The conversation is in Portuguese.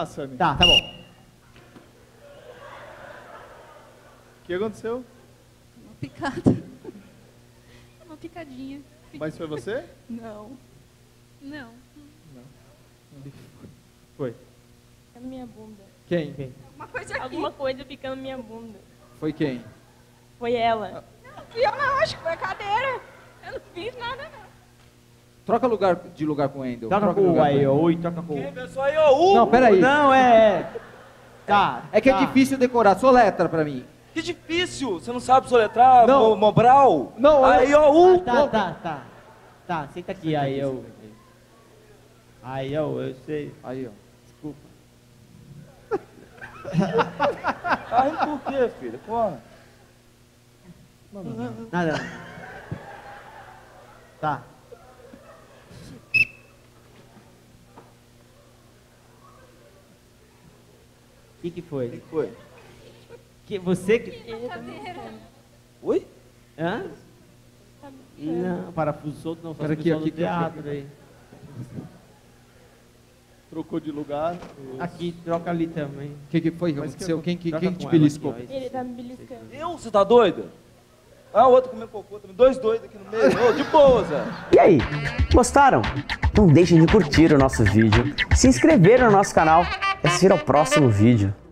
Tá, Sammy. Tá bom. O que aconteceu? Uma picada. Uma picadinha. Mas foi você? Não. Não. Foi. Na minha bunda. Quem? Uma coisa aqui. Alguma coisa picando minha bunda. Foi quem? Foi ela. Eu não, acho que foi a cadeira. Eu não fiz nada, não. Troca de lugar com o Wendel. Troca de com o lugar Aiô e troca com o... Quem, pessoal? Aí, ó, Hugo. Não, peraí. Não, é... Tá. É que tá. é difícil decorar. Soletra pra mim. Que difícil. Você não sabe soletrar? Não. Mobral? Não, Aí, ó, Hugo. Tá, senta aqui, aí eu... Aí eu sei. Aí, ó. Desculpa. Tá rindo por quê, filha? Porra. Nada. Tá. O que foi? O que foi? Que você que... Oi? Hã? Não, parafuso solto não, só Pera se aqui, pessoal do aqui, teatro aí. Trocou de lugar. Aqui, troca ali também. O que foi que Mas aconteceu? Quem Troca te com ela beliscou? aqui, ó. Ele tá me beliscando. Eu? Você tá doido? Ah, o outro comendo cocô também. Dois doidos aqui no meio. Ô, de boa, Zé. E aí, gostaram? Não deixem de curtir o nosso vídeo, se inscrever no nosso canal e assistir ao próximo vídeo.